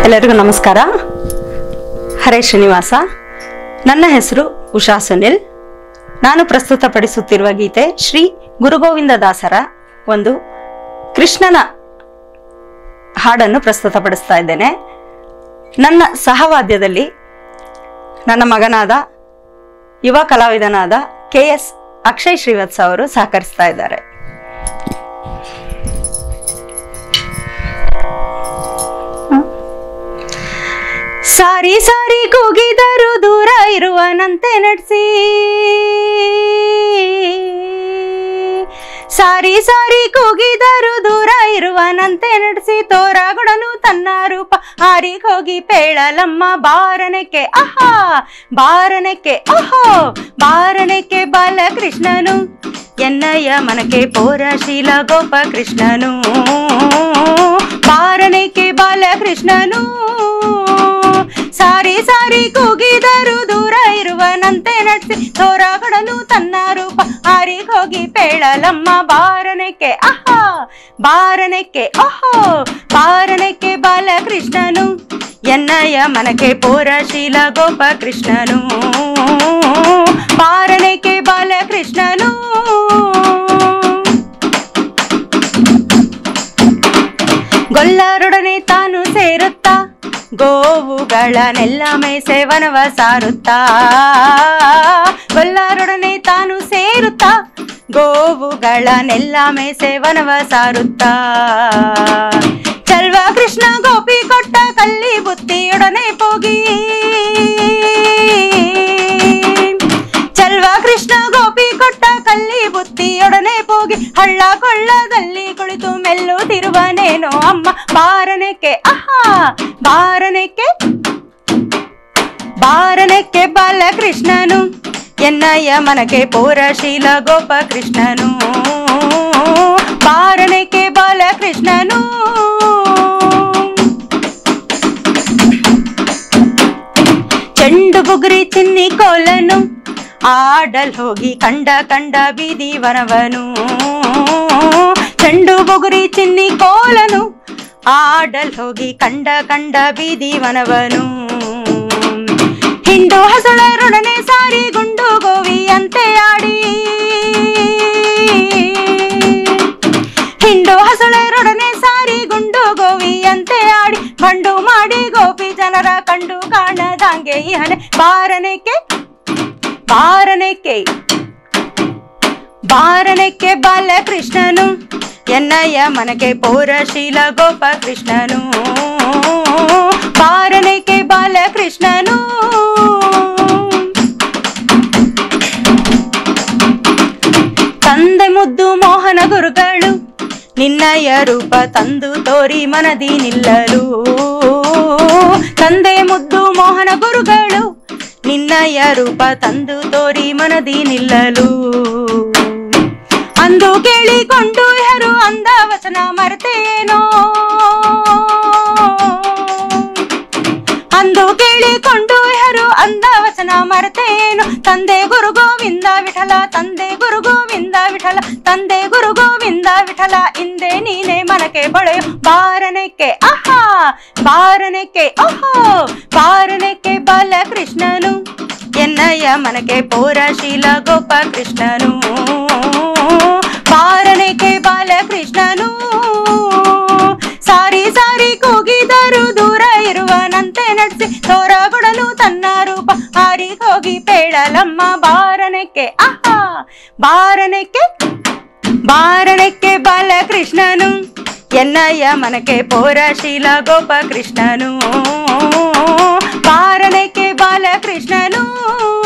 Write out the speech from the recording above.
ಎಲ್ಲರಿಗೂ ನಮಸ್ಕಾರ. ಹರೇ ಶ್ರೀನಿವಾಸ. ನನ್ನ ಹೆಸರು ಉಷಾ ಸುನಿಲ್. ನಾನು ಪ್ರಸ್ತುತಪಡಿಸುತ್ತಿರುವ ಗೀತೆ ಶ್ರೀ ಗುರುಗೋವಿಂದ ದಾಸರ ಒಂದು ಕೃಷ್ಣನ ಹಾಡನ್ನು ಪ್ರಸ್ತುತಪಡಿಸ್ತಾ ಇದ್ದೇನೆ. ನನ್ನ ಸಹವಾದ್ಯದಲ್ಲಿ ನನ್ನ ಮಗನಾದ ಯುವ ಕಲಾವಿದನಾದ KS ಅಕ್ಷಯ್ ಶ್ರೀವತ್ಸ ಅವರು ಸಹಕರಿಸ್ತಾ ಇದ್ದಾರೆ. ಸಾರಿ ಸಾರಿ ಕೂಗಿದರು ದೂರ ಇರುವನಂತೆ ನಡೆಸಿ, ಸಾರಿ ಸಾರಿ ಕೂಗಿದರು ದೂರ ಇರುವನಂತೆ ನಡೆಸಿ, ತೋರಗೊಡನು ತನ್ನ ರೂಪ ಹಾರಿಗೆ ಹೋಗಿ ಪೇಳಲಮ್ಮ ಬಾರನಕ್ಕೆ ಆಹಾ ಬಾರನಕ್ಕೆ ಓಹೋ ಬಾರನಕ್ಕೆ ಬಾಲಕೃಷ್ಣನು ಎನ್ನಯ್ಯ ಮನಕ್ಕೆ ಪೌರಶೀಲ ಗೋಪಕೃಷ್ಣನು ಬಾರನಕ್ಕೆ ಬಾಲಕೃಷ್ಣನು. ಸಾರಿ ಸಾರಿ ಕೂಗಿದರು ದೂರ ಇರುವನಂತೆ ನಡೆಸಿ, ತೋರಗೊಡನು ತನ್ನ ರೂಪ ಹಾರಿಗೆ ಹೋಗಿ ಪೇಳಲಮ್ಮ ಬಾರನಕ್ಕೆ ಆಹಾ ಬಾರನಕ್ಕೆ ಓಹೋ ಬಾರನಕ್ಕೆ ಬಾಲಕೃಷ್ಣನು ಎನ್ನಯ್ಯ ಮನಕ್ಕೆ ಪೌರಶೀಲ ಗೋಪಕೃಷ್ಣನು ಬಾರನಕ್ಕೆ ಬಾಲಕೃಷ್ಣನು. ಗೊಲ್ಲರೊಡನೆ ತಾನು ಸೇರುತ್ತಾ ಗೋವುಗಳನ್ನೆಲ್ಲ ಮೇಸೆವನವ ಸಾರುತ್ತಾ, ಗೊಲ್ಲರೊಡನೆ ತಾನು ಸೇರುತ್ತಾ ಗೋವುಗಳನ್ನೆಲ್ಲ ಮೇಸೆವನವ ಸಾರುತ್ತಾ, ಚಲ್ವ ಕೃಷ್ಣ ಗೋಪಿ ಕೊಟ್ಟ ಕಲ್ಲಿ ಬುತ್ತಿಯೊಡನೆ ಹೋಗಿ, ಚಲ್ವ ಕೃಷ್ಣ ಗೋಪಿ ಕೊಟ್ಟ ಕಲ್ಲಿ ಬುತ್ತಿಯೊಡನೆ ಹೋಗಿ, ಹಳ್ಳ ಕೊಳ್ಳದಲ್ಲಿ ಕುಳಿತು ಮೆಲ್ಲುತ್ತಿರುವನೇನೋ ಅಮ್ಮ ಬಾರನಕ್ಕೆ ಆಹಾ ಬಾರನಕ್ಕೆ ಬಾರನಕ್ಕೆ ಬಾಲಕೃಷ್ಣನು ಎನ್ನಯ್ಯ ಮನಕ್ಕೆ ಪೌರಶೀಲ ಗೋಪಕೃಷ್ಣನು ಬಾರನಕ್ಕೆ ಬಾಲಕೃಷ್ಣನು. ಚೆಂಡು ಬುಗುರಿ ಚಿನ್ನಿ ಕೋಲನು ಆಡಲ್ ಹೋಗಿ ಕಂಡ ಕಂಡ ಬೀದಿ ವನವನು, ಚೆಂಡು ಬುಗುರಿ ಚಿನ್ನಿ ಕೋಲನು ಆಡಲ್ ಹೋಗಿ ಕಂಡ ಕಂಡ ಬೀದಿ ವನವನು, ಹಿಂಡು ಹಸಳರೊಡನೆ ಸಾರಿ ಗುಂಡು ಗೋವಿಯಂತೆ ಆಡಿ, ಹಿಂಡು ಹಸಳರೊಡನೆ ಸಾರಿ ಗುಂಡು ಗೋವಿಯಂತೆ ಆಡಿ, ಬಂಡು ಮಾಡಿ ಗೋಪಿ ಜನರ ಕಂಡು ಕಾಣದಂಗೆ ಈ ಹಣೆ ಬಾರನಕ್ಕೆ ಬಾರನಕ್ಕೆ ಬಾರನಕ್ಕೆ ಬಾಲಕೃಷ್ಣನು ಎನ್ನಯ್ಯ ಮನಕ್ಕೆ ಪೌರಶೀಲ ಗೋಪಕೃಷ್ಣನು ಬಾರನಕ್ಕೆ ಬಾಲಕೃಷ್ಣನು. ತಂದೆ ಮುದ್ದು ಮೋಹನ ಗುರುಗಳು ನಿನ್ನಯ್ಯ ರೂಪ ತಂದು ತೋರಿ ಮನದಿ ನಿಲ್ಲಲು, ತಂದೆ ಮುದ್ದು ಮೋಹನ ಗುರುಗಳು ನಿನ್ನಯ್ಯ ರೂಪ ತಂದು ತೋರಿ ಮನದಿ ನಿಲ್ಲಲು, ಅಂದು ಕೇಳಿಕೊಂಡು ಯಾರು ಅಂದ ವಚನ ಮರೆತೇನೋ, ಅಂದು ಕೇಳಿಕೊಂಡು ಯಾರು ಅಂದ ವಚನ ಮರೆತೇನೋ, ತಂದೆ ಗುರು ಗೋವಿಂದ ವಿಠಲ ತಂದೆ ಗುರು ಗೋವಿಂದ ವಿಠಲ ತಂದೆ ಗುರು ಗೋವಿಂದ ವಿಠಲ ಹಿಂದೆ ನೀನೆ ಮನಕ್ಕೆ ಬಳೆಯೋ ಬಾರನಕ್ಕೆ ಆಹಾ ಬಾರನಕ್ಕೆ ಓಹೋ ಬಾರನಕ್ಕೆ ಬಾಲಕೃಷ್ಣನು ಎನ್ನಯ್ಯ ಮನಕ್ಕೆ ಪೌರಶೀಲ ಗೋಪಕೃಷ್ಣನು ಬಾರನಕ್ಕೆ ಬಾಲಕೃಷ್ಣನು. ಸಾರಿ ಸಾರಿ ಕೂಗಿದರು ದೂರ ಇರುವನಂತೆ ನಡೆಸಿ, ತೋರಗೊಡನು ತನ್ನ ರೂಪ ಹಾರಿಗೆ ಹೋಗಿ ಪೇಳಲಮ್ಮ ಬಾರನಕ್ಕೆ ಆಹಾ ಬಾರನಕ್ಕೆ ಬಾರನಕ್ಕೆ ಬಾಲಕೃಷ್ಣನು ಎನ್ನಯ್ಯ ಮನಕ್ಕೆ ಪೌರಶೀಲ ಗೋಪಕೃಷ್ಣನು ಬಾರನಕ್ಕೆ ಬಾಲಕೃಷ್ಣನು.